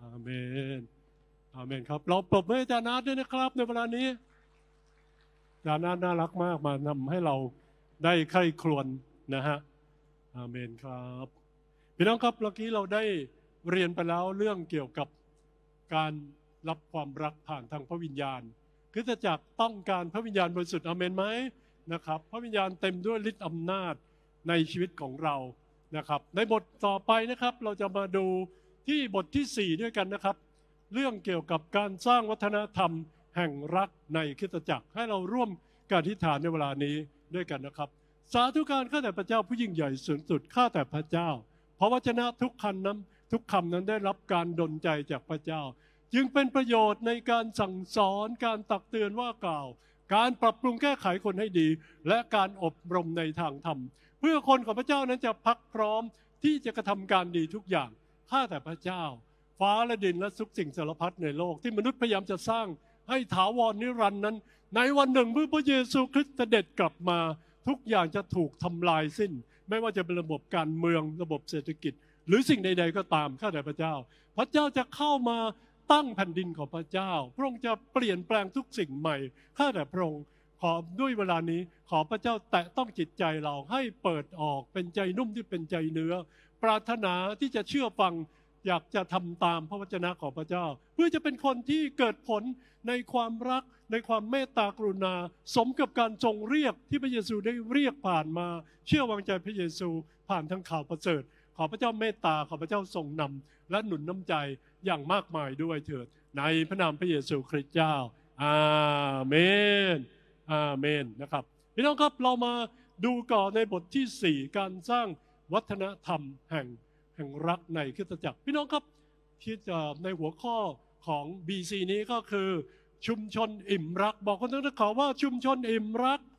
อาเมนอาเมนครับเราปรบมืออาจารย์นัทด้วยนะครับในเวลานี้อาจารย์นัทน่ารักมากมานำให้เราได้ใคร่ครวญนะฮะอาเมนครับพี่น้องครับเมื่อกี้เราได้เรียนไปแล้วเรื่องเกี่ยวกับการรับความรักผ่านทางพระวิญญาณคริสตจักรต้องการพระวิญญาณบริสุทธิ์อาเมนไหมนะครับพระวิญญาณเต็มด้วยฤทธิ์อำนาจในชีวิตของเรานะครับในบทต่อไปนะครับเราจะมาดูที่บทที่4ด้วยกันนะครับเรื่องเกี่ยวกับการสร้างวัฒนธรรมแห่งรักในคริสตจักรให้เราร่วมการอธิษฐานในเวลานี้ด้วยกันนะครับสาธุการข้าแต่พระเจ้าผู้ยิ่งใหญ่สูงสุดข้าแต่พระเจ้าเพราะวจนะทุกคำนั้นได้รับการดลใจจากพระเจ้าจึงเป็นประโยชน์ในการสั่งสอนการตักเตือนว่ากล่าวการปรับปรุงแก้ไขคนให้ดีและการอบรมในทางธรรมเพื่อคนของพระเจ้านั้นจะพักพร้อมที่จะกระทำการดีทุกอย่างข้าแต่พระเจ้าฟ้าและดินและทุกสิ่งสารพัดในโลกที่มนุษย์พยายามจะสร้างให้ถาวรนิรันดร์นั้นในวันหนึ่งเมื่อพระเยซูคริสต์เสด็จกลับมาทุกอย่างจะถูกทำลายสิ้นไม่ว่าจะเป็นระบบการเมืองระบบเศรษฐกิจหรือสิ่งใดๆก็ตามข้าแต่พระเจ้าพระเจ้าจะเข้ามาตั้งแผ่นดินของพระเจ้าพระองค์จะเปลี่ยนแปลงทุกสิ่งใหม่ข้าแต่พระองค์ขอด้วยเวลานี้ขอพระเจ้าแตะต้องจิตใจเราให้เปิดออกเป็นใจนุ่มที่เป็นใจเนื้อปรารถนาที่จะเชื่อฟังอยากจะทำตามพระวจนะของพระเจ้าเพื่อจะเป็นคนที่เกิดผลในความรักในความเมตตากรุณาสมกับการทรงเรียกที่พระเยซูได้เรียกผ่านมาเชื่อวางใจพระเยซูผ่านทางข่าวประเสริฐขอพระเจ้าเมตตาขอพระเจ้าทรงนำและหนุนน้ำใจอย่างมากมายด้วยเถิดในพระนามพระเยซูคริสต์เจ้าอาเมนอาเมนนะครับพี่น้องครับเรามาดูก่อนในบทที่4การสร้างวัฒนธรรมแห่งรักในคริสตจักรพี่น้องครับที่ในหัวข้อของ BC นี้ก็คือชุมชนอิ่มรักบอกคนทั้งข่าวว่าชุมชนอิ่มรัก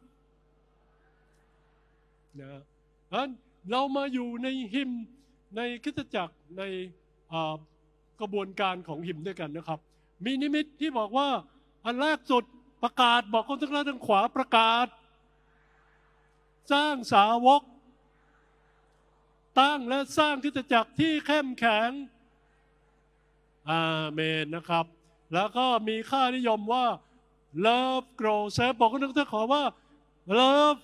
นะเรามาอยู่ในฮิมในคริสตจักรในกระบวนการของฮิมด้วยกันนะครับมีนิมิตที่บอกว่าอันแรกสุดประกาศบอกคนทั้งซ้ายทั้งขวาประกาศสร้างสาวกตั้งและสร้างคริสตจักรที่เข้มแข็งอาเมนนะครับแล้วก็มีค่านิยมว่า love grow save บอกคนทั้งซ้ายขอว่า love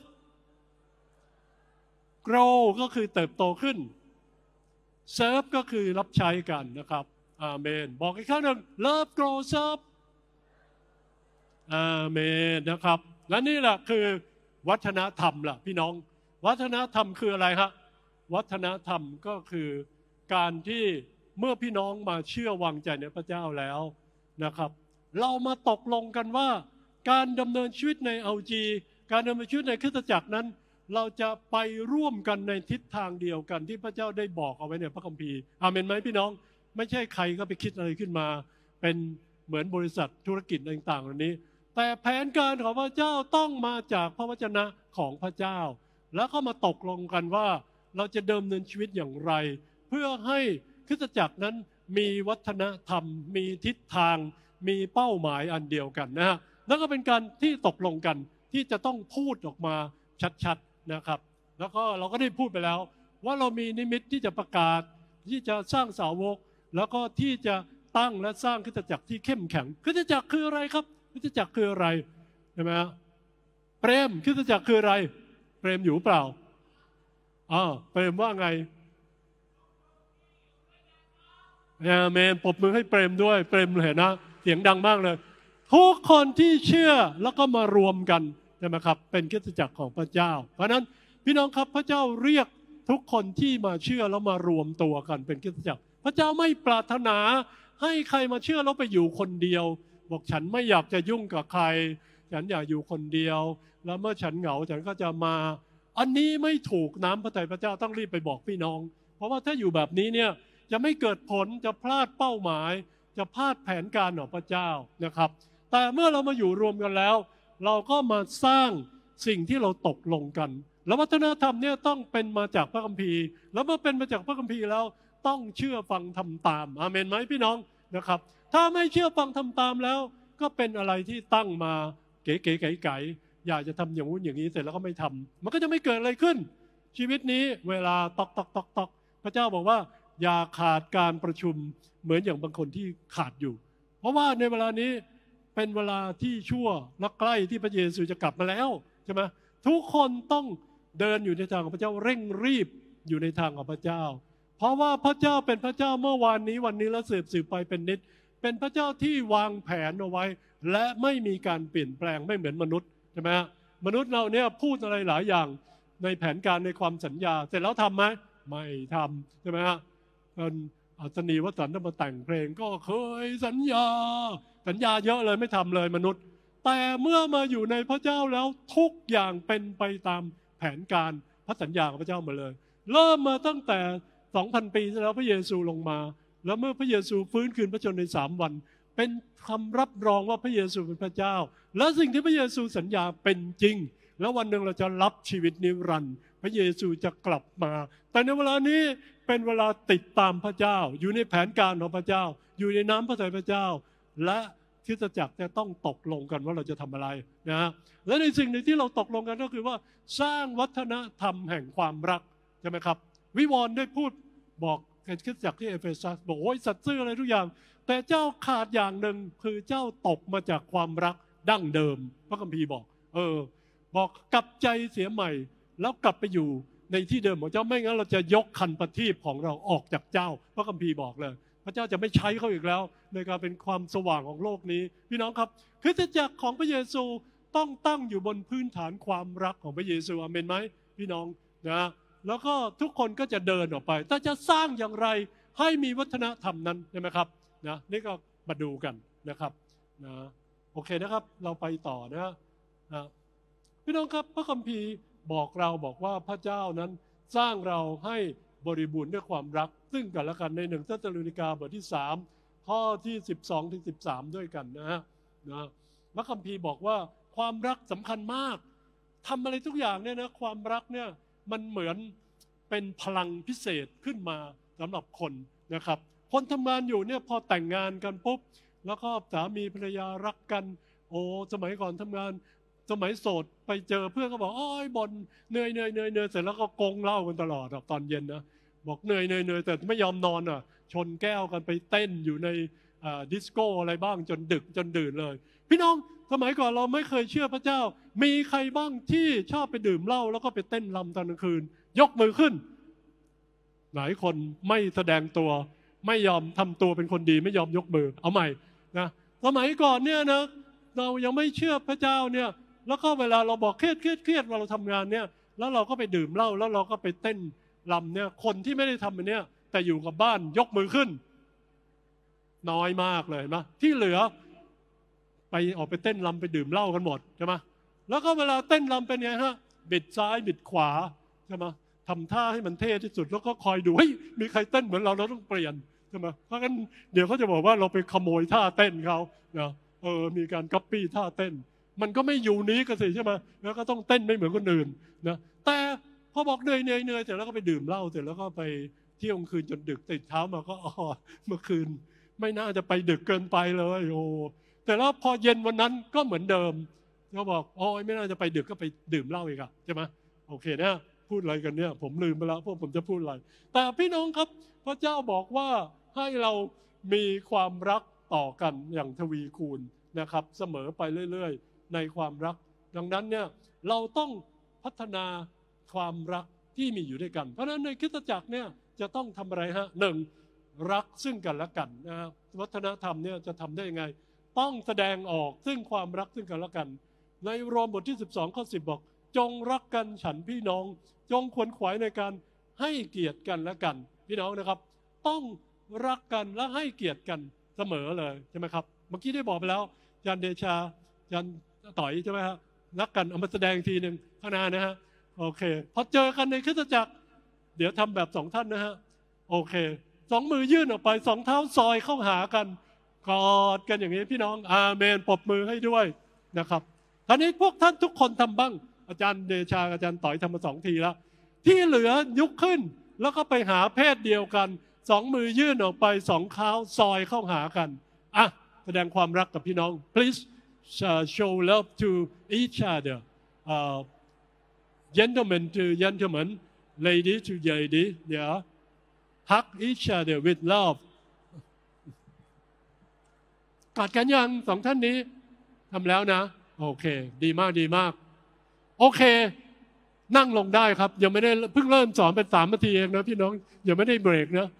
grow ก็คือเติบโตขึ้น serve ก็คือรับใช้กันนะครับอาเมนบอกอีกครั้งหนึ่ง love grow serve อาเมนนะครับและนี่แหละคือวัฒนธรรมล่ะพี่น้องวัฒนธรรมคืออะไรครับวัฒนธรรมก็คือการที่เมื่อพี่น้องมาเชื่อวางใจในพระเจ้าแล้วนะครับเรามาตกลงกันว่าการดำเนินชีวิตใน LG การดำเนินชีวิตในคริสตจักรนั้นเราจะไปร่วมกันในทิศทางเดียวกันที่พระเจ้าได้บอกเอาไว้ในพระคัมภีร์อาเมนไหมพี่น้องไม่ใช่ใครก็ไปคิดอะไรขึ้นมาเป็นเหมือนบริษัทธุรกิจต่างๆเหล่านี้แต่แผนการของพระเจ้าต้องมาจากพระวจนะของพระเจ้าแล้วก็มาตกลงกันว่าเราจะดำเนินชีวิตอย่างไรเพื่อให้คริสตจักรนั้นมีวัฒนธรรมมีทิศทางมีเป้าหมายอันเดียวกันนะฮะแล้วก็เป็นการที่ตกลงกันที่จะต้องพูดออกมาชัดๆนะครับแล้วก็เราก็ได้พูดไปแล้วว่าเรามีนิมิตที่จะประกาศที่จะสร้างสาวกแล้วก็ที่จะตั้งและสร้างคริสตจักรที่เข้มแข็งคริสตจักรคืออะไรครับคริสตจักรคืออะไรใช่ไหมฮะเปรมคริสตจักรคืออะไรเปรมอยู่เปล่าเปรมว่าไงอาเมนปรบมือให้เปรมด้วยเปรมเห็นนะเสียงดังมากเลยทุกคนที่เชื่อแล้วก็มารวมกันใช่ไหมครับเป็นคริสตจักรของพระเจ้าเพราะนั้นพี่น้องครับพระเจ้าเรียกทุกคนที่มาเชื่อแล้วมารวมตัวกันเป็นคริสตจักรพระเจ้าไม่ปรารถนาให้ใครมาเชื่อแล้วไปอยู่คนเดียวบอกฉันไม่อยากจะยุ่งกับใครฉันอยากอยู่คนเดียวแล้วเมื่อฉันเหงาฉันก็จะมาอันนี้ไม่ถูกน้ำพระทัยพระเจ้าต้องรีบไปบอกพี่น้องเพราะว่าถ้าอยู่แบบนี้เนี่ยจะไม่เกิดผลจะพลาดเป้าหมายจะพลาดแผนการของพระเจ้านะครับแต่เมื่อเรามาอยู่รวมกันแล้วเราก็มาสร้างสิ่งที่เราตกลงกันแล้ววัฒนธรรมเนี่ยต้องเป็นมาจากพระคัมภีร์แล้วเมื่อเป็นมาจากพระคัมภีร์แล้วต้องเชื่อฟังทำตามอาเมนไหมพี่น้องนะครับถ้าไม่เชื่อฟังทำตามแล้วก็เป็นอะไรที่ตั้งมาเก๋ๆไก่ๆอยากจะทำอย่างนู้นอย่างนี้เสร็จแล้วก็ไม่ทำมันก็จะไม่เกิดอะไรขึ้นชีวิตนี้เวลาตอกพระเจ้าบอกว่าอย่าขาดการประชุมเหมือนอย่างบางคนที่ขาดอยู่เพราะว่าในเวลานี้เป็นเวลาที่ชั่วและใกล้ที่พระเยซูจะกลับมาแล้วใช่ไหมทุกคนต้องเดินอยู่ในทางของพระเจ้าเร่งรีบอยู่ในทางของพระเจ้าเพราะว่าพระเจ้าเป็นพระเจ้าเมื่อวานนี้วันนี้และสืบไปเป็นนิจเป็นพระเจ้าที่วางแผนเอาไว้และไม่มีการเปลี่ยนแปลงไม่เหมือนมนุษย์ใช่ไหมฮะมนุษย์เราเนี่ยพูดอะไรหลายอย่างในแผนการในความสัญญาเสร็จแล้วทำไหมไม่ทำใช่ไหมฮะอัศนีวสันต์มาแต่งเพลงก็เคยสัญญาเยอะเลยไม่ทำเลยมนุษย์แต่เมื่อมาอยู่ในพระเจ้าแล้วทุกอย่างเป็นไปตามแผนการพระสัญญาของพระเจ้าหมดเลยเริ่มมาตั้งแต่ 2,000 ปีที่แล้วพระเยซูลงมาแล้วเมื่อพระเยซูฟื้นคืนพระชนใน3 วันเป็นคำรับรองว่าพระเยซูเป็นพระเจ้าและสิ่งที่พระเยซูสัญญาเป็นจริงแล้ววันหนึ่งเราจะรับชีวิตนิรันดร์พระเยซูจะกลับมาแต่ในเวลานี้เป็นเวลาติดตามพระเจ้าอยู่ในแผนการของพระเจ้าอยู่ในน้ำพระทัยพระเจ้าและคริสตจักรจะต้องตกลงกันว่าเราจะทำอะไรนะและในสิ่งหนึ่งที่เราตกลงกันก็คือว่าสร้างวัฒนธรรมแห่งความรักใช่ไหมครับวิวรณ์ได้พูดบอกคริสตจักรที่เอเฟซัสบอกโอ้ยสัตย์ซื่ออะไรทุกอย่างแต่เจ้าขาดอย่างหนึ่งคือเจ้าตกมาจากความรักดั้งเดิมพระคัมภีร์บอกบอกกลับใจเสียใหม่แล้วกลับไปอยู่ในที่เดิมของเจ้าไม่งั้นเราจะยกคันประทีปของเราออกจากเจ้าพระคัมภีร์บอกเลยพระเจ้าจะไม่ใช้เขาอีกแล้วในการเป็นความสว่างของโลกนี้พี่น้องครับคริสตจักรของพระเยซูต้องตั้งอยู่บนพื้นฐานความรักของพระเยซูอาเมนไหมพี่น้องนะแล้วก็ทุกคนก็จะเดินออกไปแต่จะสร้างอย่างไรให้มีวัฒนธรรมนั้นใช่ไหมครับนะนี่ก็มาดูกันนะครับนะโอเคนะครับเราไปต่อนะพี่น้องครับพระคัมภีร์บอกเราบอกว่าพระเจ้านั้นสร้างเราให้บริบูรณ์ด้วยความรักซึ่งกันและกันใน1 เธสสาโลนิกาบทที่3ข้อที่12 ถึง 13ด้วยกันนะพระคัมภีร์บอกว่าความรักสำคัญมากทำอะไรทุกอย่างเนี่ยนะความรักเนี่ยมันเหมือนเป็นพลังพิเศษขึ้นมาสำหรับคนนะครับคนทำงานอยู่เนี่ยพอแต่งงานกันปุ๊บแล้วก็สามีภรรยารักกันโอ้สมัยก่อนทำงานสมัยโสดไปเจอเพื่อนก็บอกอ้อยบ่นเหนื่อยเสร็จแล้วก็กงเหล้ากันตลอดตอนเย็นนะบอกเหนื่อยแต่ไม่ยอมนอนชนแก้วกันไปเต้นอยู่ในดิสโก้อะไรบ้างจนดึกจนดื่นเลยพี่น้องสมัยก่อนเราไม่เคยเชื่อพระเจ้ามีใครบ้างที่ชอบไปดื่มเหล้าแล้วก็ไปเต้นรำตอนกลางคืนยกมือขึ้นหลายคนไม่แสดงตัวไม่ยอมทำตัวเป็นคนดีไม่ยอมยกมือเอาใหม่นะสมัยก่อนเนี่ยนะเรายังไม่เชื่อพระเจ้าเนี่ยแล้วก็เวลาเราบอกเครียดเวลาเราทำงานเนี่ยแล้วเราก็ไปดื่มเหล้าแล้วเราก็ไปเต้นรำเนี่ยคนที่ไม่ได้ทำอันเนี้ยแต่อยู่กับบ้านยกมือขึ้นน้อยมากเลยนะที่เหลือไปออกไปเต้นรำไปดื่มเหล้ากันหมดใช่ไหมแล้วก็เวลาเต้นรำเป็นไงฮะบิดซ้ายบิดขวาใช่ไหมทำท่าให้มันเท่ที่สุดแล้วก็คอยดูเฮ้ยมีใครเต้นเหมือนเราต้องเปลี่ยนใช่ไหมเพราะงั้นเดี๋ยวเขาจะบอกว่าเราไปขโมยท่าเต้นเขานะมีการก๊อปปี้ท่าเต้นมันก็ไม่อยู่นี้กันสิใช่ไหมแล้วก็ต้องเต้นไม่เหมือนคนอื่นนะแต่พอบอกเหนื่อยเสร็จแล้วก็ไปดื่มเหล้าเสร็จแล้วก็ไปเที่ยวกลางคืนจนดึกตื่นเช้ามาก็เมื่อคืนไม่น่าจะไปดึกเกินไปเลยโอ้แต่แล้วพอเย็นวันนั้นก็เหมือนเดิมเขาบอกโอ้ยไม่น่าจะไปดึกก็ไปดื่มเหล้าอีกอะใช่ไหมโอเคนะพูดอะไรกันเนี่ยผมลืมไปแล้วพวกผมจะพูดอะไรแต่พี่น้องครับพระเจ้าบอกว่าให้เรามีความรักต่อกันอย่างทวีคูณนะครับเสมอไปเรื่อยๆในความรักดังนั้นเนี่ยเราต้องพัฒนาความรักที่มีอยู่ด้วยกันเพราะฉะนั้นในคริสตจักรเนี่ยจะต้องทำอะไรฮะหนึ่งรักซึ่งกันและกันนะวัฒนธรรมเนี่ยจะทำได้ยังไงต้องแสดงออกซึ่งความรักซึ่งกันและกันในโรมบทที่12ข้อ10บอกจงรักกันฉันพี่น้องจงขวนขวายในการให้เกียรติกันและกันพี่น้องนะครับต้องรักกันและให้เกียรติกันเสมอเลยใช่ไหมครับเมื่อกี้ได้บอกไปแล้วยันเดชายันต่อยใช่ไหมฮะรักกันเอามาแสดงทีหนึ่งข้างหน้านะฮะโอเคพอเจอกันในคริสตจักรเดี๋ยวทำแบบ2ท่านนะฮะโอเค2มือยื่นออกไป2เท้าซอยเข้าหากันกอดกันอย่างนี้พี่น้องอาเมนปรบมือให้ด้วยนะครับท่านี้พวกท่านทุกคนทำบ้างอาจารย์เดชาอาจารย์ต่อยทำมา2 ทีแล้วที่เหลือยกขึ้นแล้วก็ไปหาเพศเดียวกัน2มือยื่นออกไป2เท้าซอยเข้าหากันแสดงความรักกับพี่น้อง please show love to each other gentlemen to gentlemen lady to lady yeah hug each other with love กอดกันยังสองท่านนี้ทำแล้วนะโอเคดีมากดีมากโอเคนั่งลงได้ครับยังไม่ได้เพิ่งเริ่มสอนเป็น3 นาทีเองนะพี่น้องยังไม่ได้เบรกนะ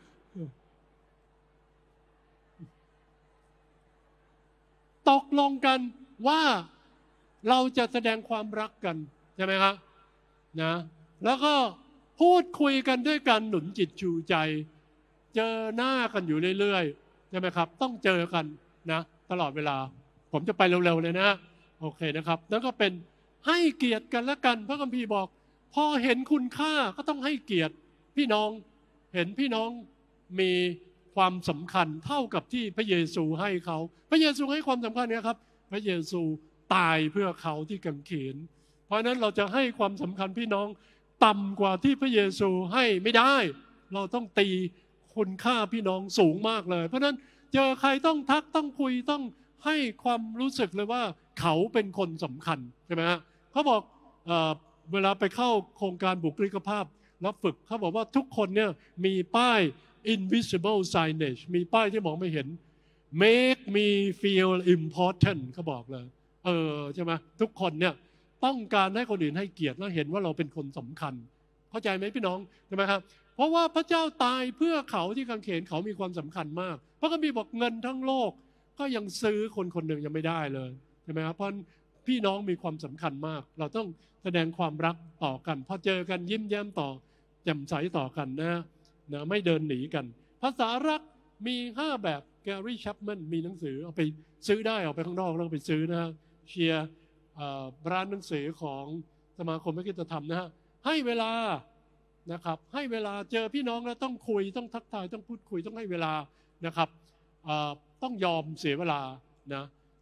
ตกลงกันว่าเราจะแสดงความรักกันใช่ไหมครับนะแล้วก็พูดคุยกันด้วยกันหนุนจิตชูใจเจอหน้ากันอยู่เรื่อยๆใช่ไหมครับต้องเจอกันนะตลอดเวลาผมจะไปเร็วๆเลยนะโอเคนะครับแล้วก็เป็นให้เกียรติกันและกันพระคัมภีร์บอกพอเห็นคุณค่าก็ต้องให้เกียรติพี่น้องเห็นพี่น้องมีความสำคัญเท่ากับที่พระเยซูให้เขาพระเยซูให้ความสำคัญนะครับพระเยซูตายเพื่อเขาที่กางเขนเพราะนั้นเราจะให้ความสำคัญพี่น้องต่ำกว่าที่พระเยซูให้ไม่ได้เราต้องตีคุณค่าพี่น้องสูงมากเลยเพราะนั้นเจอใครต้องทักต้องคุยต้องให้ความรู้สึกเลยว่าเขาเป็นคนสำคัญใช่ไหมฮะเขาบอกเวลาไปเข้าโครงการบุคลิกภาพแล้วฝึกเขาบอกว่าทุกคนเนี่ยมีป้าย invisible signage มีป้ายที่มองไม่เห็น make me feel important เขาบอกเลยใช่ไหมทุกคนเนี่ยต้องการให้คนอื่นให้เกียรติและเห็นว่าเราเป็นคนสำคัญเข้าใจไหมพี่น้องใช่ไหมครับเพราะว่าพระเจ้าตายเพื่อเขาที่กางเขนเขามีความสำคัญมากเพราะก็มีบอกเงินทั้งโลกก็ยังซื้อคนคนหนึ่งยังไม่ได้เลยใช่ไหมครับเพราะพี่น้องมีความสำคัญมากเราต้องแสดงความรักต่อกันพอเจอกันยิ้มแย้มต่อแจ่มใสต่อกันนะไม่เดินหนีกันภาษารักมี5แบบแกรี่ชัปแมนมีหนังสือเอาไปซื้อได้เอาไปข้างนอกแล้วไปซื้อนะเชียร์ร้านหนังสือของสมาคมนักกิจธรรมนะฮะให้เวลานะครับให้เวลาเจอพี่น้องแล้วต้องคุยต้องทักทายต้องพูดคุยต้องให้เวลานะครับต้องยอมเสียเวลานะ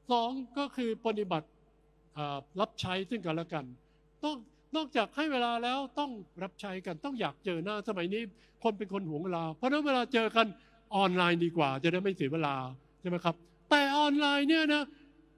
2ก็คือปฏิบัติรับใช้ซึ่งกันและกันต้องนอกจากให้เวลาแล้วต้องรับใช้กันต้องอยากเจอหน้าสมัยนี้คนเป็นคนหวงเวลาเพราะนั้นเวลาเจอกันออนไลน์ดีกว่าจะได้ไม่เสียเวลาใช่ไหมครับแต่ออนไลน์เนี่ยนะ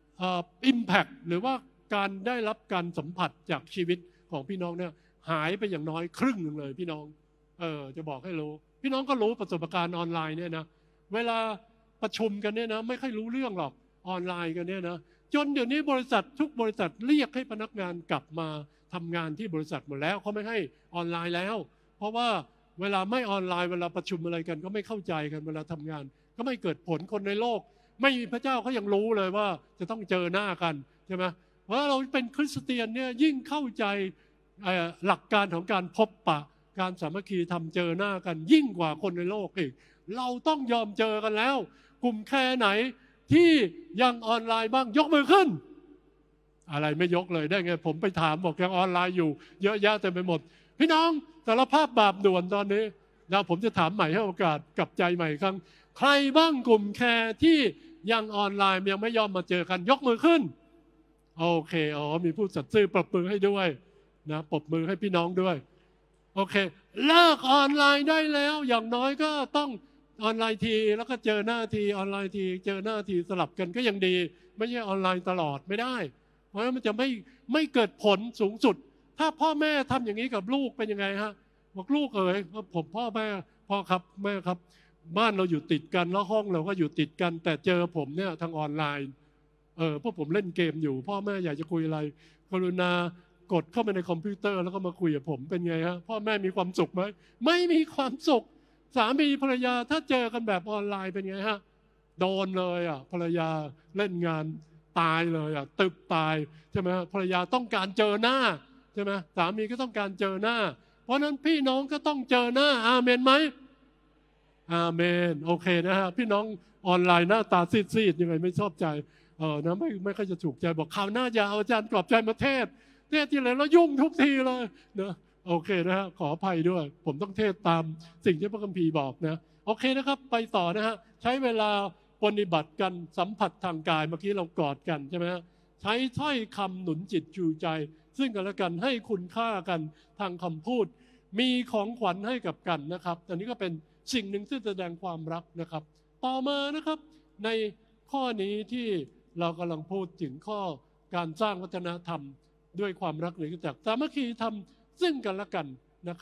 impact หรือว่าการได้รับการสัมผัสจากชีวิตของพี่น้องเนี่ยหายไปอย่างน้อยครึ่งหนึ่งเลยพี่น้องจะบอกให้รู้พี่น้องก็รู้ประสบการณ์ออนไลน์เนี่ยนะเวลาประชุมกันเนี่ยนะไม่ค่อยรู้เรื่องหรอกออนไลน์กันเนี่ยนะจนเดี๋ยวนี้บริษัททุกบริษัทเรียกให้พนักงานกลับมาทำงานที่บริษัทหมดแล้วเขาไม่ให้ออนไลน์แล้วเพราะว่าเวลาไม่ออนไลน์เวลาประชุมอะไรกันก็ไม่เข้าใจกันเวลาทำงานก็ไม่เกิดผลคนในโลกไม่มีพระเจ้าเขายังรู้เลยว่าจะต้องเจอหน้ากันใช่ไหมเพราะเราเป็นคริสเตียนเนี่ยยิ่งเข้าใจหลักการของการพบปะการสามัคคีทำเจอหน้ากันยิ่งกว่าคนในโลกอีกเราต้องยอมเจอกันแล้วกลุ่มแค่ไหนที่ยังออนไลน์บ้างยกมือขึ้นอะไรไม่ยกเลยได้ไงผมไปถามบอกยังออนไลน์อยู่เยอะแยะเต็มไปหมดพี่น้องสารภาพบาปด่วนตอนนี้นะผมจะถามใหม่ให้โอกาสกลับใจใหม่ครั้งใครบ้างกลุ่มแคร์ที่ยังออนไลน์ยังไม่ยอมมาเจอกันยกมือขึ้นโอเคมีผู้สัตย์ซื่อปรบมือให้ด้วยนะปรบมือให้พี่น้องด้วยโอเคเลิกออนไลน์ได้แล้วอย่างน้อยก็ต้องออนไลน์ทีแล้วก็เจอหน้าทีออนไลน์ทีเจอหน้าทีสลับกันก็ยังดีไม่ใช่ออนไลน์ตลอดไม่ได้เพราะฉะนั้นมันจะไม่เกิดผลสูงสุดถ้าพ่อแม่ทำอย่างนี้กับลูกเป็นยังไงฮะบอกลูกผมพ่อครับแม่ครับบ้านเราอยู่ติดกันแล้วห้องเราก็อยู่ติดกันแต่เจอผมเนี่ยทางออนไลน์เพราะผมเล่นเกมอยู่พ่อแม่อยากจะคุยอะไรกรุณากดเข้าไปในคอมพิวเตอร์แล้วก็มาคุยกับผมเป็นไงฮะพ่อแม่มีความสุขไหมไม่มีความสุขสามีภรรยาถ้าเจอกันแบบออนไลน์เป็นไงฮะโดนเลยภรรยาเล่นงานตายเลยตึบตายใช่ไหมภรรยาต้องการเจอหน้าใช่ไหมสามีก็ต้องการเจอหน้าเพราะนั้นพี่น้องก็ต้องเจอหน้าอาเมนไหมอาเมนโอเคนะฮะพี่น้องออนไลน์หน้าตาซีดๆยังไงไม่ชอบใจนะไม่ค่อยจะถูกใจบอกข่าวหน้าจะเอาอาจารย์กรอบใจมาเทศที่ไหนแล้วยุ่งทุกทีเลยนะโอเคนะฮะขออภัยด้วยผมต้องเทศตามสิ่งที่พระคัมภีร์บอกนะโอเคนะครับไปต่อนะฮะใช้เวลาปฏิบัติกันสัมผัสทางกายเมื่อกี้เรากอดกันใช่ไหมฮะใช้ถ้อยคำหนุนจิตชูใจซึ่งกันและกันให้คุณค่ากันทางคำพูดมีของขวัญให้กับกันนะครับอันนี้ก็เป็นสิ่งหนึ่งที่แสดงความรักนะครับต่อมานะครับในข้อนี้ที่เรากำลังพูดถึงข้อการสร้างวัฒนธรรมด้วยความรักหรือจากสามัคคีธรรมซึ่งกันและกันนะครับ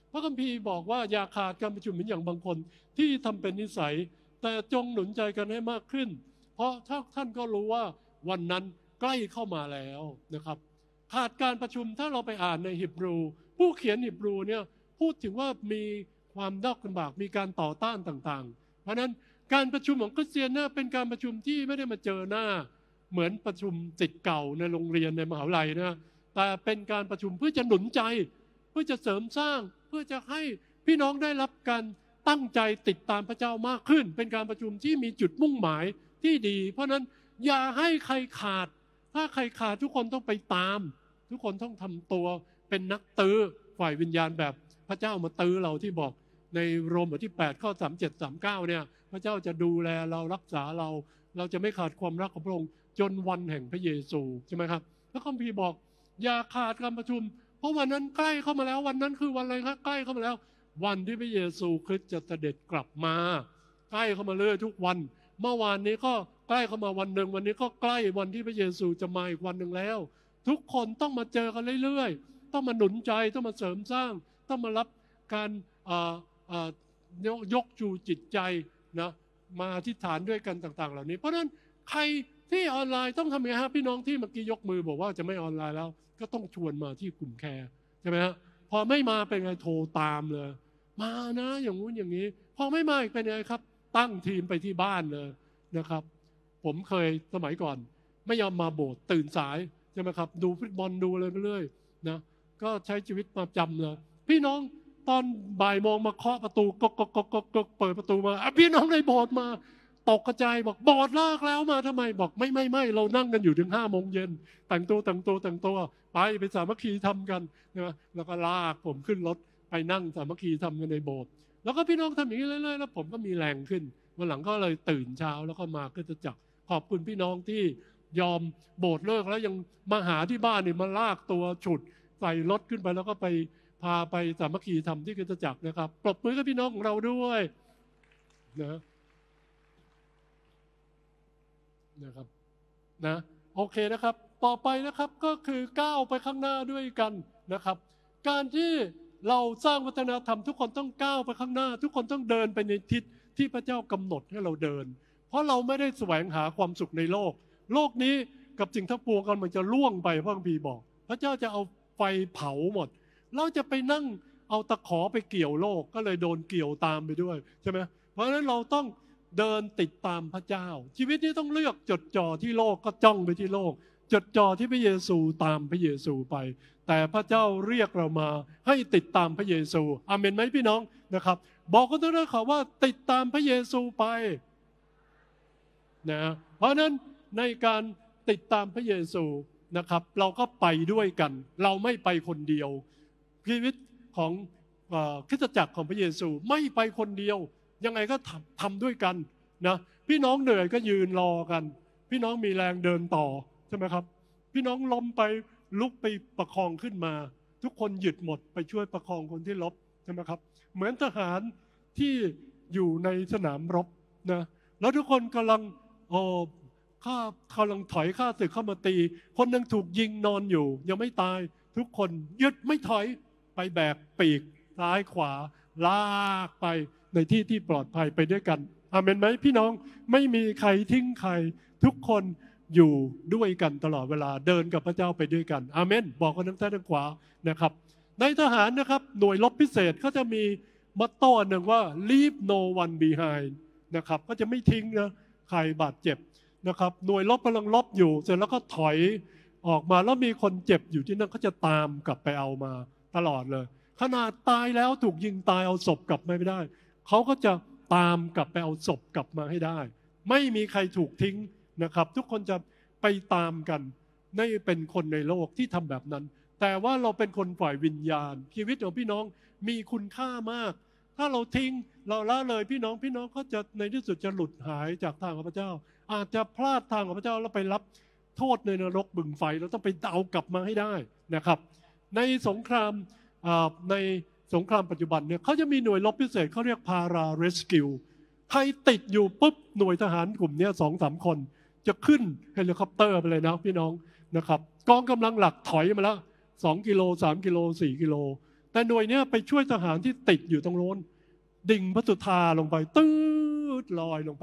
พระคัมภีร์บอกว่าอย่าขาดการประชุมเหมือนอย่างบางคนที่ทำเป็นนิสัยแต่จงหนุนใจกันให้มากขึ้นเพราะถ้าท่านก็รู้ว่าวันนั้นใกล้เข้ามาแล้วนะครับขาดการประชุมถ้าเราไปอ่านในฮีบรูผู้เขียนฮีบรูเนี่ยพูดถึงว่ามีความยากลำบากมีการต่อต้านต่างๆเพราะนั้นการประชุมของคริสเตียนเนี่ยเป็นการประชุมที่ไม่ได้มาเจอหน้าเหมือนประชุมศิษย์เก่าในโรงเรียนในมหาวิทยาลัยนะแต่เป็นการประชุมเพื่อจะหนุนใจเพื่อจะเสริมสร้างเพื่อจะให้พี่น้องได้รับการตั้งใจติดตามพระเจ้ามากขึ้นเป็นการประชุมที่มีจุดมุ่งหมายที่ดีเพราะนั้นอย่าให้ใครขาดถ้าใครขาดทุกคนต้องไปตามทุกคนต้องทำตัวเป็นนักตื้อฝ่ายวิญญาณแบบพระเจ้ามาตื้อเราที่บอกในโรมบทที่8ข้อ37 39เนี่ยพระเจ้าจะดูแลเรารักษาเราจะไม่ขาดความรักของพระองค์จนวันแห่งพระเยซูใช่ไหมครับพระคัมภีร์บอกอย่าขาดการประชุมเพราะวันนั้นใกล้เข้ามาแล้ววันนั้นคือวันอะไรครับใกล้เข้ามาแล้ววันที่พระเยซูคริสต์จะเสด็จกลับมาใกล้เข้ามาเรื่อยทุกวันเมื่อวานนี้ก็ใกล้เข้ามาวันหนึ่งวันนี้ก็ใกล้วันที่พระเยซูจะมาอีกวันหนึ่งแล้วทุกคนต้องมาเจอกันเรื่อยๆต้องมาหนุนใจต้องมาเสริมสร้างต้องมารับการยกจูจิตใจนะมาอธิษฐานด้วยกันต่างๆเหล่านี้เพราะฉะนั้นใครที่ออนไลน์ต้องทำไงฮะพี่น้องที่เมื่อกี้ยกมือบอกว่าจะไม่ออนไลน์แล้วก็ต้องชวนมาที่กลุ่มแคร์ใช่ไหมฮะพอไม่มาเป็นไงโทรตามเลยมานะอย่างงู้นอย่างนี้พอไม่มาอีกเป็นไงครับตั้งทีมไปที่บ้านเลยนะครับผมเคยสมัยก่อนไม่ยอมมาโบสถ์ตื่นสายใช่ไหมครับดูฟุตบอลดูอะไรไปเรื่อยนะก็ใช้ชีวิตประจำเลยพี่น้องตอนบ่ายโมงมาเคาะประตูกกเปิดประตูมาพี่น้องในโบสถ์มาตกกระจายบอกโบสถ์เลิกแล้วมาทำไมบอกไม่เรานั่งกันอยู่ถึง5 โมงเย็นแต่งตัวไปสามัคคีทำกันนะแล้วก็ลากผมขึ้นรถไปนั่งสามัคคีทำกันในโบสถ์แล้วก็พี่น้องทำอย่างนี้เรื่อยๆแล้วผมก็มีแรงขึ้นวันหลังก็เลยตื่นเช้าแล้วก็มาคริสตจักรขอบคุณพี่น้องที่ยอมโบสถ์เลิกแล้วยังมาหาที่บ้านนี่มาลากตัวฉุดใส่รถขึ้นไปแล้วก็ไปพาไปสามัคคีทำที่คริสตจักรนะครับปรบมือกับพี่น้องของเราด้วยนะครับนะโอเคนะครับต่อไปนะครับก็คือก้าวไปข้างหน้าด้วยกันนะครับการที่เราสร้างวัฒนธรรมทุกคนต้องก้าวไปข้างหน้าทุกคนต้องเดินไปในทิศที่พระเจ้ากำหนดให้เราเดินเพราะเราไม่ได้แสวงหาความสุขในโลกนี้กับสิ่งทั้งปวงกันมันจะล่วงไปพระคัมภีร์บอกพระเจ้าจะเอาไฟเผาหมดเราจะไปนั่งเอาตะขอไปเกี่ยวโลกก็เลยโดนเกี่ยวตามไปด้วยใช่ไหมเพราะฉะนั้นเราต้องเดินติดตามพระเจ้าชีวิตนี้ต้องเลือกจดจ่อที่โลกก็จ้องไปที่โลกจดจ่อที่พระเยซูตามพระเยซูไปแต่พระเจ้าเรียกเรามาให้ติดตามพระเยซูอาเมนไหมพี่น้องนะครับบอกกันด้วยนะว่าติดตามพระเยซูไปนะเพราะนั้นในการติดตามพระเยซูนะครับเราก็ไปด้วยกันเราไม่ไปคนเดียวชีวิตของคริสตจักรของพระเยซูไม่ไปคนเดียวยังไงก็ทำด้วยกันนะพี่น้องเหนื่อยก็ยืนรอกันพี่น้องมีแรงเดินต่อใช่ไหมครับพี่น้องล้มไปลุกไปประคองขึ้นมาทุกคนหยุดหมดไปช่วยประคองคนที่ล้มใช่ไหมครับเหมือนทหารที่อยู่ในสนามรบนะแล้วทุกคนกำลังถอยข้าศึกเข้ามาตีคนนึงถูกยิงนอนอยู่ยังไม่ตายทุกคนหยุดไม่ถอยไปแบกปีกซ้ายขวาลากไปในที่ที่ปลอดภัยไปด้วยกันอาเมนไหมพี่น้องไม่มีใครทิ้งใครทุกคนอยู่ด้วยกันตลอดเวลาเดินกับพระเจ้าไปด้วยกันอาเมนบอกกันทั้งซ้ายทั้งขวานะครับในทหารนะครับหน่วยรบพิเศษเขาจะมีมอตโต้หนึ่งว่า leave no one behind นะครับก็จะไม่ทิ้งนะใครบาดเจ็บนะครับหน่วยรบกำลังรบอยู่เสร็จแล้วก็ถอยออกมาแล้วมีคนเจ็บอยู่ที่นั่นเขาจะตามกลับไปเอามาตลอดเลยขนาดตายแล้วถูกยิงตายเอาศพกลับมาไม่ได้เขาก็จะตามกลับไปเอาศพกลับมาให้ได้ไม่มีใครถูกทิ้งนะครับทุกคนจะไปตามกันนี่เป็นคนในโลกที่ทำแบบนั้นแต่ว่าเราเป็นคนฝ่ายวิญญาณชีวิตของพี่น้องมีคุณค่ามากถ้าเราทิ้งเราละเลยพี่น้องก็จะในที่สุดจะหลุดหายจากทางของพระเจ้าอาจจะพลาดทางของพระเจ้าแล้วไปรับโทษในนรกบึงไฟเราต้องไปเอากลับมาให้ได้นะครับในสงครามปัจจุบันเนี่ยเขาจะมีหน่วยรบพิเศษเขาเรียกพาราเรสคิวใครติดอยู่ปุ๊บหน่วยทหารกลุ่มนี้ 2-3 คนจะขึ้นเฮลิคอปเตอร์ไปเลยนะพี่น้องนะครับกองกำลังหลักถอยมาแล้ว2 กิโล 3 กิโล 4 กิโลแต่หน่วยเนี้ยไปช่วยทหารที่ติดอยู่ตรงโน้นดิ่งพระสุธาลงไปตืดลอยลงไป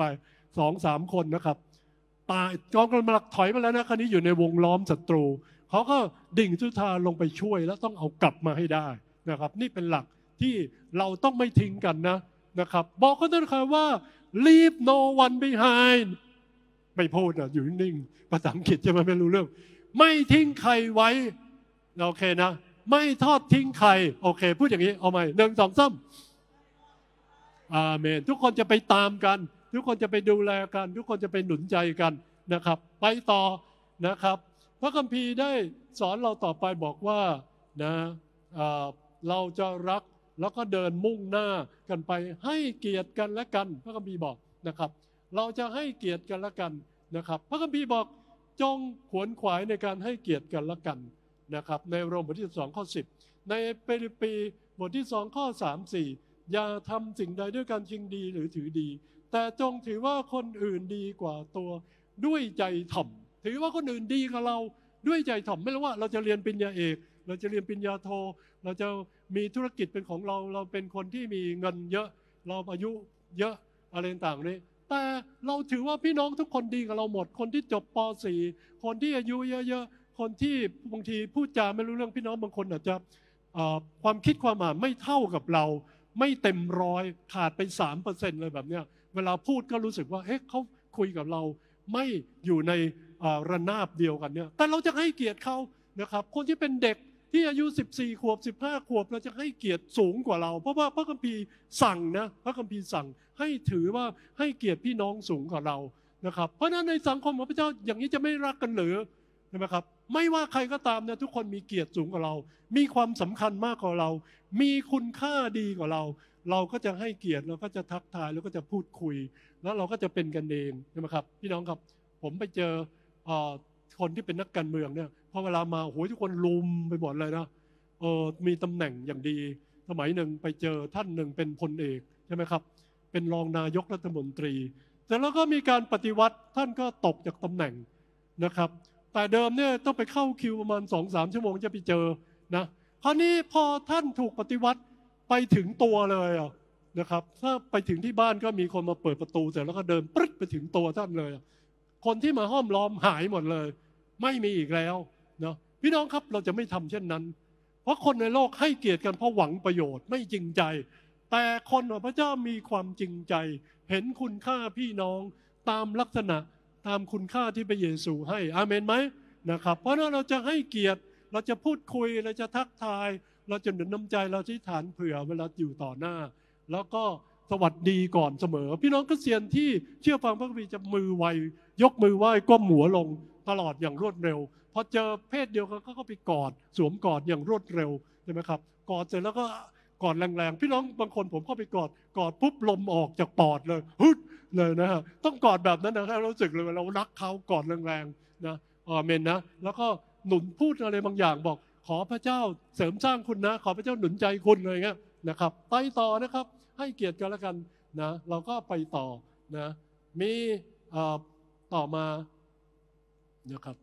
2-3 คนนะครับตายกองกำลังถอยมาแล้วนะคราวนี้อยู่ในวงล้อมศัตรูเขาก็ดิ่งพระสุธาลงไปช่วยแล้วต้องเอากลับมาให้ได้นะครับนี่เป็นหลักที่เราต้องไม่ทิ้งกันนะครับบอกเขาด้วยนะครับว่า leave no one behind ไม่พูดนะอยู่นิ่งภาษาอังกฤษจะไม่รู้เรื่องไม่ทิ้งใครไว้โอเคนะไม่ทอดทิ้งใครโอเคพูดอย่างนี้เอาใหม่1 2 3อาเมนทุกคนจะไปตามกันทุกคนจะไปดูแลกันทุกคนจะไปหนุนใจกันนะครับไปต่อนะครับพระคัมภีร์ได้สอนเราต่อไปบอกว่านะเราจะรักแล้วก็เดินมุ่งหน้ากันไปให้เกียรติกันและกันพระคัมภีร์บอกนะครับเราจะให้เกียรติกันและกันนะครับพระคัมภีร์บอกจงขวนขวายในการให้เกียรติกันและกันนะครับในโรมบทที่12 ข้อ 10ในฟิลิปปีบทที่2 ข้อ 3-4อย่าทำสิ่งใดด้วยการชิงดีหรือถือดีแต่จงถือว่าคนอื่นดีกว่าตัวด้วยใจถ่อมถือว่าคนอื่นดีกว่าเราด้วยใจถ่อมไม่รู้ว่าเราจะเรียนปริญญาเอกเราจะเรียนปริญญาโทเราจะมีธุรกิจเป็นของเราเราเป็นคนที่มีเงินเยอะเราอายุเยอะอะไรต่างๆนี้แต่เราถือว่าพี่น้องทุกคนดีกับเราหมดคนที่จบป .4 คนที่อายุเยอะๆคนที่บางทีพูดจาไม่รู้เรื่องพี่น้องบางคนอาจจะความคิดความอ่านไม่เท่ากับเราไม่เต็มร้อยขาดไป 3% เลยแบบเนี้ยเวลาพูดก็รู้สึกว่าเอ๊ะเขาคุยกับเราไม่อยู่ในระนาบเดียวกันเนี่ยแต่เราจะให้เกียรติเขานะครับคนที่เป็นเด็กที่อายุ14 ขวบ15 ขวบเราจะให้เกียรติสูงกว่าเราเพราะว่าพระคัมภีร์สั่งนะพระคัมภีร์สั่งให้ถือว่าให้เกียรติพี่น้องสูงกว่าเรานะครับเพราะฉะนั้นในสังคมของพระเจ้าอย่างนี้จะไม่รักกันหรือใช่ไหมครับไม่ว่าใครก็ตามนะทุกคนมีเกียรติสูงกว่าเรามีความสำคัญมากกว่าเรามีคุณค่าดีกว่าเราเราก็จะให้เกียรติเราก็จะทักทายแล้วก็จะพูดคุยแล้วเราก็จะเป็นกันเองใช่ไหมครับพี่น้องครับผมไปเจอคนที่เป็นนักการเมืองเนี่ยพอเวลามาโอ้โหทุกคนลุมไปหมดเลยนะมีตำแหน่งอย่างดีสมัยหนึ่งไปเจอท่านหนึ่งเป็นพลเอกใช่ไหมครับเป็นรองนายกรัฐมนตรีแต่แล้วก็มีการปฏิวัติท่านก็ตกจากตำแหน่งนะครับแต่เดิมเนี่ยต้องไปเข้าคิวประมาณ 2-3 ชั่วโมงจะไปเจอนะคราวนี้พอท่านถูกปฏิวัติไปถึงตัวเลยนะครับถ้าไปถึงที่บ้านก็มีคนมาเปิดประตูเสร็จแล้วก็เดินปึ๊ดไปถึงตัวท่านเลยคนที่มาห้อมล้อมหายหมดเลยไม่มีอีกแล้วนะพี่น้องครับเราจะไม่ทำเช่นนั้นเพราะคนในโลกให้เกียรติกันเพราะหวังประโยชน์ไม่จริงใจแต่คนของพระเจ้ามีความจริงใจเห็นคุณค่าพี่น้องตามลักษณะตามคุณค่าที่พระเยซูให้อาเมนไหมนะครับเพราะนั้นเราจะให้เกียรติเราจะพูดคุยเราจะทักทายเราจะหนุนน้ำใจเราจะฐานเผื่อเวลาอยู่ต่อหน้าแล้วก็สวัสดีก่อนเสมอพี่น้องคริสเตียนที่เชื่อฟังพระคัมภีร์จะมือไวยกมือไหว้ก้มหัวลงตลอดอย่างรวดเร็วพอเจอเพศเดียวกันก็ไปกอดสวมกอดอย่างรวดเร็วใช่ไหมครับกอดเสร็จแล้วก็กอดแรงๆพี่น้องบางคนผมเข้าไปกอดปุ๊บลมออกจากปอดเลยฮึดเลยนะฮะต้องกอดแบบนั้นนะครับรู้สึกเลยเรารักเขากอดแรงๆนะอาเมนนะแล้วก็หนุนพูดอะไรบางอย่างบอกขอพระเจ้าเสริมสร้างคุณนะขอพระเจ้าหนุนใจคุณอะไรเงี้ยนะครับไปต่อนะครับให้เกียรติกันแล้วกันนะเราก็ไปต่อนะมีต่อมานะครับ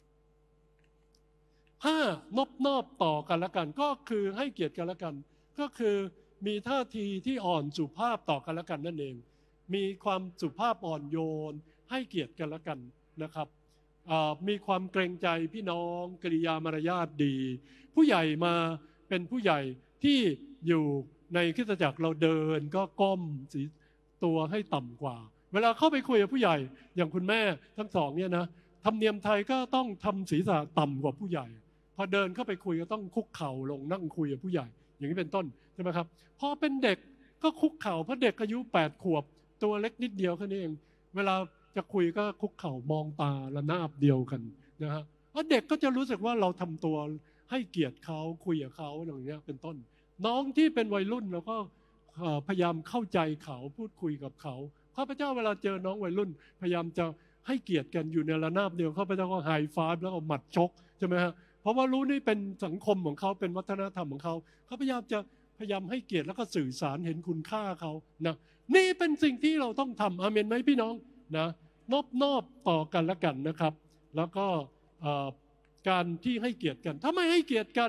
นอบต่อกันแล้วกันก็คือให้เกียรติกันแล้วกันก็คือมีท่าทีที่อ่อนสุภาพต่อกันแล้วกันนั่นเองมีความสุภาพอ่อนโยนให้เกียรติกันแล้วกันนะครับมีความเกรงใจพี่น้องกริยามารยาทดีผู้ใหญ่มาเป็นผู้ใหญ่ที่อยู่ในคริสตจักรเราเดินก็ก้มตัวให้ต่ำกว่าเวลาเข้าไปคุยกับผู้ใหญ่อย่างคุณแม่ทั้งสองเนี่ยนะธรรมเนียมไทยก็ต้องทำศีรษะต่ำกว่าผู้ใหญ่พอเดินเข้าไปคุยก็ต้องคุกเข่าลงนั่งคุยกับผู้ใหญ่อย่างนี้เป็นต้นใช่ไหมครับพอเป็นเด็กก็คุกเข่าเพราะเด็กอายุ8 ขวบตัวเล็กนิดเดียวแค่นี้เองเวลาจะคุยก็คุกเข่ามองตาระนาบเดียวกันนะฮะเพราะเด็กก็จะรู้สึกว่าเราทำตัวให้เกียรติเขาคุยกับเขาอย่างนี้เป็นต้นน้องที่เป็นวัยรุ่นเราก็พยายามเข้าใจเขาพูดคุยกับเขาข้าพเจ้าเวลาเจอน้องวัยรุ่นพยายามจะให้เกียรติกันอยู่ในระนาบเดียวข้าพเจ้าก็ไฮไฟว์แล้วก็หมัดชกใช่ไหมฮะเพราะว่ารู้นี่เป็นสังคมของเขาเป็นวัฒนธรรมของเขาเขาพยายามให้เกียรติแล้วก็สื่อสารเห็นคุณค่าเขานะนี่เป็นสิ่งที่เราต้องทำอาเมนไหมพี่น้องนะนอบต่อกันและกันนะครับแล้วก็การที่ให้เกียรติกันถ้าไม่ให้เกียรติกัน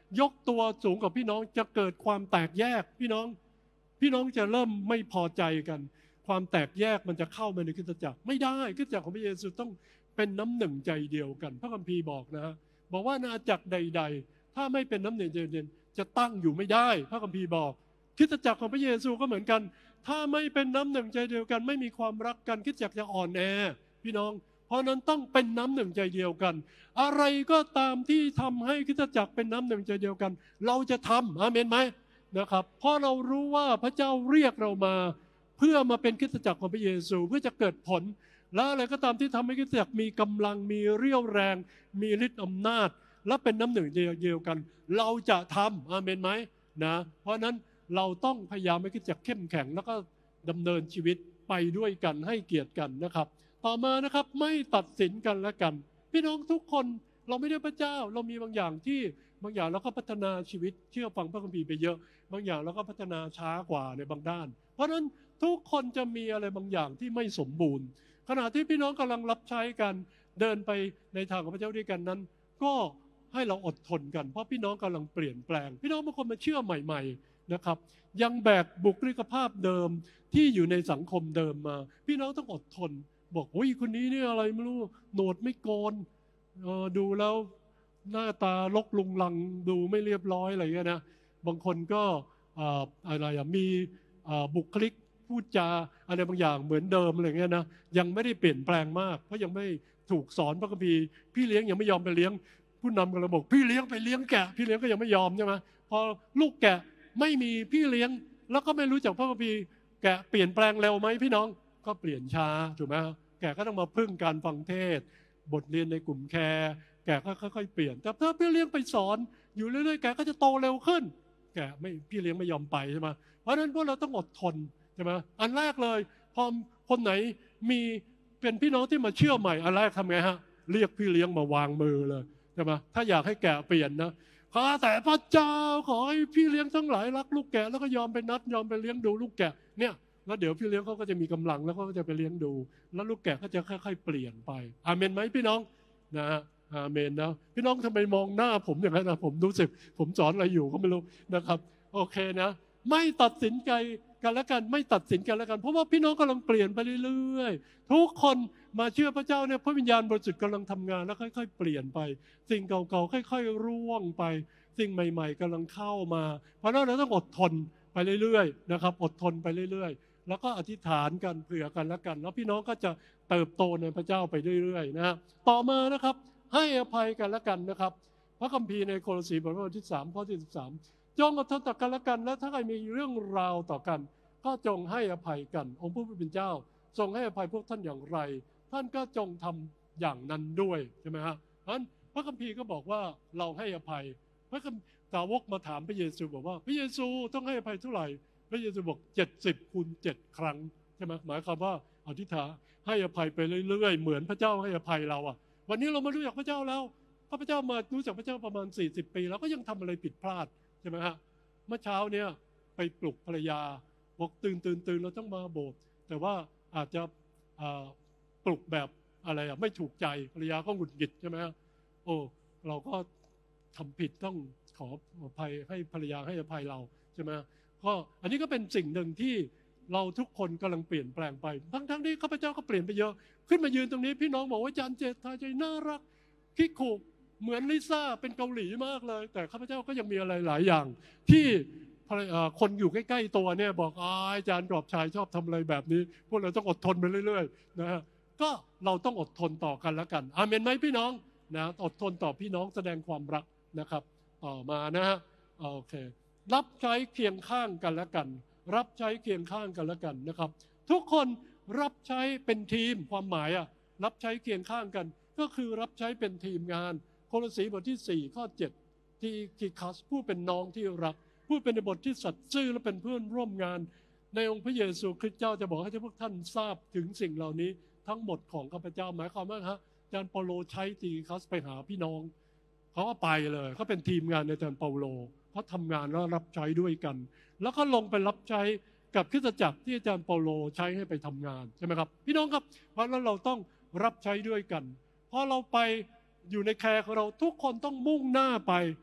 ยกตัวสูงกว่าพี่น้องจะเกิดความแตกแยกพี่น้องจะเริ่มไม่พอใจกันความแตกแยกมันจะเข้ามาในคริสตจักรไม่ได้คริสตจักรของพระเยซูต้องเป็นน้ำหนึ่งใจเดียวกันพระคัมภีร์บอกนะฮะบอกว่าอาณาจักรใดๆถ้าไม่เป็นน้ำหนึ่งใจเดียวจะตั้งอยู่ไม่ได้พระคัมภีร์บอกคริสตจักรของพระเยซูก็เหมือนกันถ้าไม่เป็นน้ำหนึ่งใจเดียวกันไม่มีความรักกันคริสตจักรจะอ่อนแอพี่น้องเพราะนั้นต้องเป็นน้ำหนึ่งใจเดียวกันอะไรก็ตามที่ทำให้คริสตจักรเป็นน้ำหนึ่งใจเดียวกันเราจะทำอาเมนไหมนะครับเพราะเรารู้ว่าพระเจ้าเรียกเรามาเพื่อมาเป็นคริสตจักรของพระเยซูเพื่อจะเกิดผลและอะไรก็ตามที่ทำให้คริสตจักรมีกำลังมีเรี่ยวแรงมีฤทธิ์อำนาจและเป็นน้ำหนึ่งเดียวกันเราจะทำอาเมนไหมนะเพราะนั้นเราต้องพยายามให้คริสตจักรเข้มแข็งแล้วก็ดำเนินชีวิตไปด้วยกันให้เกียรติกันนะครับต่อมานะครับไม่ตัดสินกันและกันพี่น้องทุกคนเราไม่ได้พระเจ้าเรามีบางอย่างเราก็พัฒนาชีวิตเชื่อฟังพระคัมภีร์ไปเยอะบางอย่างเราก็พัฒนาช้ากว่าในบางด้านเพราะฉะนั้นทุกคนจะมีอะไรบางอย่างที่ไม่สมบูรณ์ขณะที่พี่น้องกำลังรับใช้กันเดินไปในทางของพระเจ้าด้วยกันนั้นก็ให้เราอดทนกันเพราะพี่น้องกำลังเปลี่ยนแปลงพี่น้องบางคนมาเชื่อใหม่ๆนะครับยังแบกบุคลิกภาพเดิมที่อยู่ในสังคมเดิมมาพี่น้องต้องอดทนบอกโอ้ยคนนี้เนี่ยอะไรไม่รู้โหนวดไม่โกนดูแล้วหน้าตาลกลุงลังดูไม่เรียบร้อยอะไรเงี้ยนะบางคนก็อะไรมีบุคลิกพูดจาอะไรบางอย่างเหมือนเดิมอะไรเงี้ยนะยังไม่ได้เปลี่ยนแปลงมากเพราะยังไม่ถูกสอนพระคัมภีร์พี่เลี้ยงยังไม่ยอมไปเลี้ยงผู้นำก็เลยบอกพี่เลี้ยงไปเลี้ยงแกะพี่เลี้ยงก็ยังไม่ยอมใช่ไหมพอลูกแกะไม่มีพี่เลี้ยงแล้วก็ไม่รู้จักพระคัมภีร์แกะเปลี่ยนแปลงเร็วไหมพี่น้องก็เปลี่ยนช้าถูกไหมแกก็ต้องมาพึ่งการฟังเทศบทเรียนในกลุ่มแคร์แกก็ค่อยๆเปลี่ยนแต่ถ้าพี่เลี้ยงไปสอนอยู่เรื่อยๆแกก็จะโตเร็วขึ้นแกไม่พี่เลี้ยงไม่ยอมไปใช่ไหมเพราะฉะนั้นพวกเราต้องอดทนใช่ไหมอันแรกเลยพอคนไหนมีเป็นพี่น้องที่มาเชื่อใหม่อันแรกทำไงฮะเรียกพี่เลี้ยงมาวางมือเลยใช่ไหมถ้าอยากให้แกเปลี่ยนนะขอแต่พระเจ้าขอให้พี่เลี้ยงทั้งหลายรักลูกแกะแล้วก็ยอมไปนัดยอมไปเลี้ยงดูลูกแกะเนี่ยแล้วเดี๋ยวพี่เลี้ยงเขาก็จะมีกำลังแล้วก็จะไปเลี้ยงดูแล้วลูกแกะก็จะค่อยๆเปลี่ยนไปอาเมนไหมพี่น้องนะฮะอาเมนนะพี่น้องทำไมมองหน้าผมอย่างนั้นนะผมรู้สึกผมสอนอะไรอยู่ก็ไม่รู้นะครับโอเคนะไม่ตัดสินใจกันแล้วกันไม่ตัดสินกันแล้วกันเพราะว่าพี่น้องกำลังเปลี่ยนไปเรื่อยๆทุกคนมาเชื่อพระเจ้าเนี่ยพระวิญญาณบริสุทธิ์กำลังทำงานแล้วค่อยๆเปลี่ยนไปสิ่งเก่าๆค่อยๆร่วงไปสิ่งใหม่ๆกำลังเข้ามาเพราะฉะนั้นเราต้องอดทนไปเรื่อยๆนะครับอดทนไปเรื่อยๆแล้วก็อธิษฐานกันเผื่อกันแล้วกันแล้วพี่น้องก็จะเติบโตในพระเจ้าไปเรื่อยๆนะฮะต่อมานะครับให้อภัยกันแล้วกันนะครับพระคัมภีร์ในโคโลสีบทที่3ข้อที่13จงอดทนต่อกันและกันและถ้าใครมีเรื่องราวต่อกันก็จงให้อภัยกันองค์ผู้เป็นเจ้าทรงให้อภัยพวกท่านอย่างไรท่านก็จงทำอย่างนั้นด้วยใช่ไหมฮะเพราะฉะนั้นพระคัมภีร์ก็บอกว่าเราให้อภัยพระสาวกมาถามพระเยซูบอกว่าพระเยซูต้องให้อภัยเท่าไหร่พระเยซูบอก70 คูณ 7 ครั้งใช่ไหมหมายความว่าอธิษฐานให้อภัยไปเรื่อยๆเหมือนพระเจ้าให้อภัยเราอ่ะวันนี้เรามารู้จักพระเจ้าแล้วพระเจ้ามารู้จักพระเจ้าประมาณ40 ปีแล้วก็ยังทำอะไรผิดพลาดใช่ไหมฮะเมื่อเช้าเนี่ยไปปลุกภรรยาบอกตื่นเราต้องมาโบสถ์แต่ว่าอาจจะปลุกแบบอะไรอ่ะไม่ถูกใจภรรยาก็หงุดหงิดใช่ไหมฮะโอ้เราก็ทำผิดต้องขออภัยให้ภรรยาให้อภัยเราใช่ไหมก็อันนี้ก็เป็นสิ่งหนึ่งที่เราทุกคนกำลังเปลี่ยนแปลงไปทั้งที่ข้าพเจ้าก็เปลี่ยนไปเยอะขึ้นมายืนตรงนี้พี่น้องบอกว่าอาจารย์เจตทาใจน่ารักคิกขู่เหมือนลิซ่าเป็นเกาหลีมากเลยแต่ข้าพเจ้าก็ยังมีอะไรหลายอย่างที่คนอยู่ใกล้ๆตัวเนี่ยบอกอาจารย์กรอบชายชอบทำอะไรแบบนี้พวกเราต้องอดทนไปเรื่อยๆนะฮะก็เราต้องอดทนต่อกันแล้วกันอาเมนไหมพี่น้องนะอดทนต่อพี่น้องแสดงความรักนะครับต่อมานะฮะโอเครับใช้เคียงข้างกันแล้วกันรับใช้เคียงข้างกันแล้วกันนะครับทุกคนรับใช้เป็นทีมความหมายรับใช้เคียงข้างกันก็คือรับใช้เป็นทีมงานโคโลสีบทที่4ข้อ7ที่คิคัสผู้เป็นน้องที่รักผู้เป็นในบทที่สัตย์ซื่อและเป็นเพื่อนร่วมงานในองค์พระเยซูคริสต์เจ้าจะบอกให้พวกท่านทราบถึงสิ่งเหล่านี้ทั้งหมดของข้าพเจ้าหมายความว่าอาจารย์เปาโลใช้ติคิคัสไปหาพี่น้องเขาก็ไปเลยเขาเป็นทีมงานในอาจารย์เปาโลเขาทำงานแล้วรับใช้ด้วยกันแล้วก็ลงไปรับใช้กับคริสตจักรที่อาจารย์เปาโลใช้ให้ไปทำงานใช่ไหมครับพี่น้องครับเพราะนั้นเราต้องรับใช้ด้วยกันพอเราไปอยู่ในแคร์ของเราทุกคนต้องมุ่งหน้าไป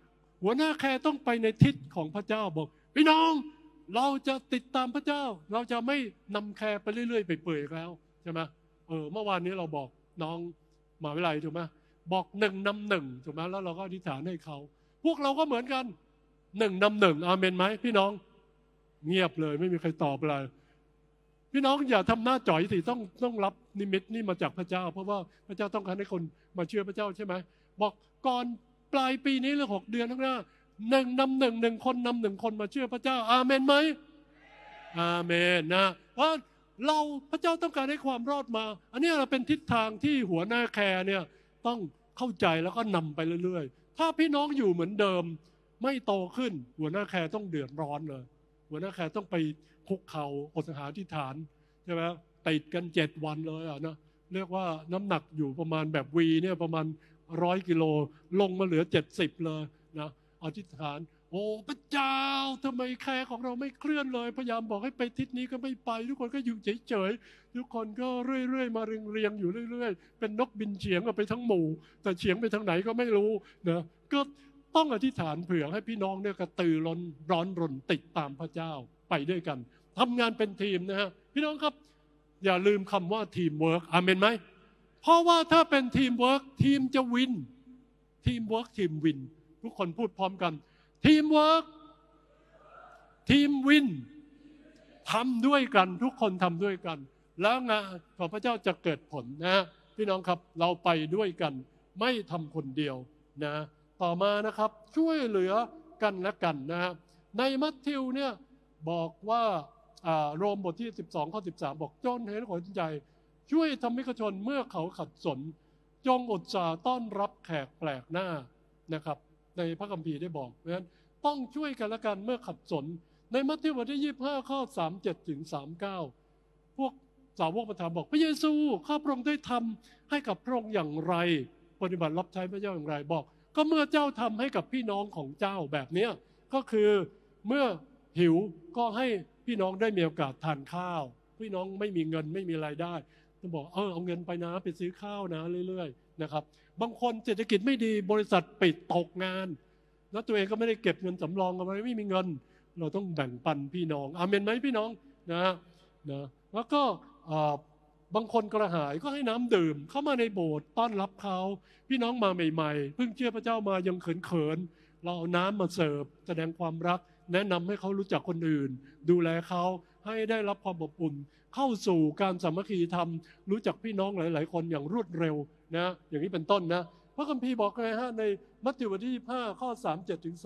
หัวหน้าแคร์ต้องไปในทิศของพระเจ้าบอกพี่น้องเราจะติดตามพระเจ้าเราจะไม่นำแคร์ไปเรื่อยๆไปเปื่อยแล้วใช่ไหมเมื่อวานนี้เราบอกน้องมหาวิทยาลัยถูกไหมบอกหนึ่งนำหนึ่งถูกไหมแล้วเราก็อธิษฐานให้เขาพวกเราก็เหมือนกันหนึ่งนำหนึ่งอาเมนไหมพี่น้องเงียบเลยไม่มีใครตอบอะไรพี่น้องอย่าทำหน้าจ่อยสิต้องรับนิมิตนี่มาจากพระเจ้าเพราะว่าพระเจ้าต้องการให้คนมาเชื่อพระเจ้าใช่ไหมบอกก่อนปลายปีนี้หรือ6 เดือนข้างหน้าหนึ่งนำหนึ่งคนนำ1 คนมาเชื่อพระเจ้าอาเมนไหมอาเมนนะเพราะเราพระเจ้าต้องการให้ความรอดมาอันนี้เราเป็นทิศทางที่หัวหน้าแคร์เนี่ยต้องเข้าใจแล้วก็นำไปเรื่อยๆถ้าพี่น้องอยู่เหมือนเดิมไม่โตขึ้นหัวหน้าแคร์ต้องเดือดร้อนเลยหัวหน้าแคร์ต้องไปคุกเข่าอดอาหารที่ฐานใช่ไหมติดกัน7 วันเลยนะเรียกว่าน้ำหนักอยู่ประมาณแบบวีเนี่ยประมาณ100 กิโลลงมาเหลือ70เลยนะอธิษฐานโอ้พระเจ้าทำไมแคร์ของเราไม่เคลื่อนเลยพยายามบอกให้ไปทิศนี้ก็ไม่ไปทุกคนก็อยู่เฉยๆทุกคนก็เรื่อยๆมาเรียงๆอยู่เรื่อยๆเป็นนกบินเฉียงไปทั้งหมู่แต่เฉียงไปทางไหนก็ไม่รู้นะก็ต้องอธิษฐานเผื่อให้พี่น้องเนี่ยกระตือร้อนรนติดตามพระเจ้าไปด้วยกันทำงานเป็นทีมนะฮะพี่น้องครับอย่าลืมคำว่าทีมเวิร์กอาเมนไหมเพราะว่าถ้าเป็นทีมเวิร์กทีมจะวินทีมเวิร์กทีมวินทุกคนพูดพร้อมกันทีมเวิร์กทีมวินทำด้วยกันทุกคนทำด้วยกันแล้วงานของพระเจ้าจะเกิดผลนะพี่น้องครับเราไปด้วยกันไม่ทำคนเดียวนะต่อมานะครับช่วยเหลือกันและกันนะในมัทธิวเนี่ยบอกว่าโรมบทที่12 ข้อ 13บอกจนเห็นผลใจช่วยธรรมิกชนเมื่อเขาขัดสนจงอุตส่าห์ต้อนรับแขกแปลกหน้านะครับในพระคัมภีร์ได้บอกเพราะฉะนั้นต้องช่วยกันและกันเมื่อขัดสนในมัทธิวบทที่25 ข้อ 37 ถึง 39พวกสาวกมาถามบอกพระเยซูข้าพระองค์ได้ทำให้กับพระองค์อย่างไรปฏิบัติรับใช้พระเจ้าอย่างไรบอกก็เมื่อเจ้าทำให้กับพี่น้องของเจ้าแบบนี้ก็คือเมื่อหิวก็ให้พี่น้องได้มีโอกาสทานข้าวพี่น้องไม่มีเงินไม่มีรายได้ต้องบอกเอาเงินไปนะไปซื้อข้าวนะเรื่อยๆนะครับบางคนเศรษฐกิจไม่ดีบริษัทปิดตกงานแล้วตัวเองก็ไม่ได้เก็บเงินสำรองเอาไว้ไม่มีเงินเราต้องแบ่งปันพี่น้องอาเมนไหมพี่น้องนะแล้วก็บางคนกระหายก็ให้น้ำดื่มเข้ามาในโบสถ์ต้อนรับเขาพี่น้องมาใหม่ๆเพิ่งเชื่อพระเจ้ามายังเขินๆเราเอาน้ำมาเสิร์ฟแสดงความรักแนะนำให้เขารู้จักคนอื่นดูแลเขาให้ได้รับความอบอุ่นเข้าสู่การสามัคคีธรรมรู้จักพี่น้องหลายๆคนอย่างรวดเร็วนะอย่างนี้เป็นต้นนะพระคัมภีร์บอกไงฮะในมัทธิวบทที่25 ข้อ 37 ถึง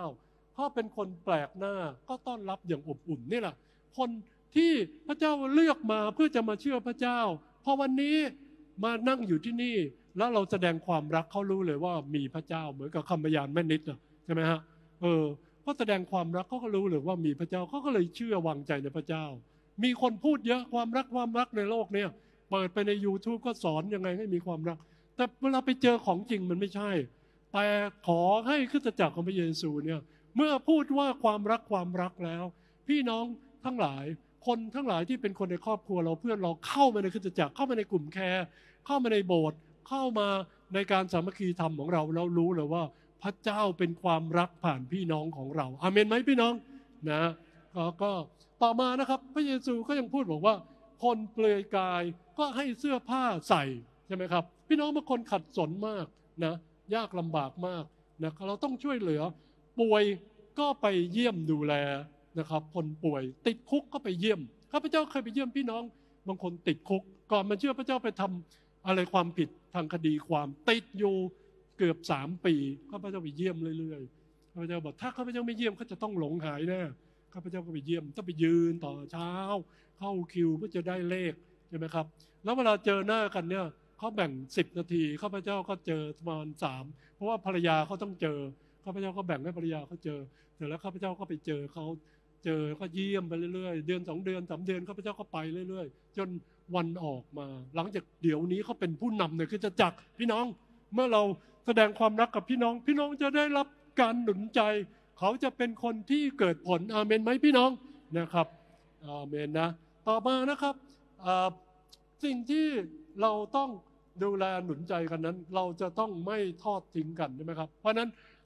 39ถ้าเป็นคนแปลกหน้าก็ต้อนรับอย่างอบอุ่นนี่แหละคนที่พระเจ้าเลือกมาเพื่อจะมาเชื่อพระเจ้าพอวันนี้มานั่งอยู่ที่นี่แล้วเราแสดงความรักเขารู้เลยว่ามีพระเจ้าเหมือนกับคำพยานแม่นิดนะใช่ไหมฮะก็แสดงความรักเขาก็รู้เลยว่ามีพระเจ้าเขาก็เลยเชื่อวางใจในพระเจ้ามีคนพูดเยอะความรักในโลกเนี่ยเปิดไปใน YouTube ก็สอนยังไงให้มีความรักแต่เวลาไปเจอของจริงมันไม่ใช่แต่ขอให้คริสตจักรของพระเยซูเนี่ยเมื่อพูดว่าความรักแล้วพี่น้องทั้งหลายคนทั้งหลายที่เป็นคนในครอบครัวเราเพื่อนเราเข้ามาในคริสตจักรเข้ามาในกลุ่มแคร์เข้ามาในโบสถ์เข้ามาในการสามัคคีธรรมของเราเรารู้เลยว่าพระเจ้าเป็นความรักผ่านพี่น้องของเราอาเมนไหมพี่น้องนะก็ต่อมานะครับพระเยซูก็ยังพูดบอกว่าคนเปลือยกายก็ให้เสื้อผ้าใส่ใช่ไหมครับพี่น้องบางคนขัดสนมากนะยากลำบากมากนะเราต้องช่วยเหลือป่วยก็ไปเยี่ยมดูแลนะครับคนป่วยติดคุกก็ไปเยี่ยมข้าพเจ้าเคยไปเยี่ยมพี่น้องบางคนติดคุกก่อนมาเชื่อพระเจ้าไปทำอะไรความผิดทางคดีความติดอยู่เกือบ3 ปีข้าพเจ้าไปเยี่ยมเรื่อยๆข้าพเจ้าบอกถ้าข้าพเจ้าไม่เยี่ยมเขาจะต้องหลงหายแน่ข้าพเจ้าก็ไปเยี่ยมต้องไปยืนต่อเช้าเข้าคิวเพื่อจะได้เลขใช่ไหมครับแล้วเวลาเจอหน้ากันเนี่ยเขาแบ่ง10 นาทีข้าพเจ้าก็เจอประมาณ3เพราะว่าภรรยาเขาต้องเจอข้าพเจ้าก็แบ่งให้ภรรยาเขาเจอเสร็จแล้วข้าพเจ้าก็ไปเจอเขาก็เยี่ยมไปเรื่อยๆเดือน2 เดือน3 เดือนข้าพเจ้าก็ไปเรื่อยๆจนวันออกมาหลังจากเดี๋ยวนี้เขาเป็นผู้นำในคริสตจักรพี่น้องเมื่อเราแสดงความรักกับพี่น้องจะได้รับการหนุนใจเขาจะเป็นคนที่เกิดผลอาเมนไหมพี่น้องนะครับอาเมนนะต่อมานะครับสิ่งที่เราต้องดูแลหนุนใจกันนั้นเราจะต้องไม่ทอดทิ้งกันใช่ไหมครับเพราะนั้น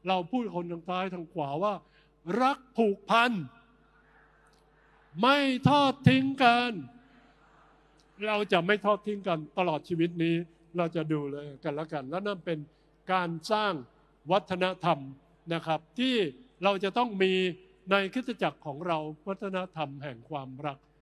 เราพูดคนทางซ้ายทางขวาว่า รักผูกพันไม่ทอดทิ้งกันเราจะไม่ทอดทิ้งกันตลอดชีวิตนี้เราจะดูเลยกันและกันและนั่นเป็นการสร้างวัฒนธรรมนะครับที่เราจะต้องมีในคริสตจักรของเราวัฒนธรรมแห่งความรัก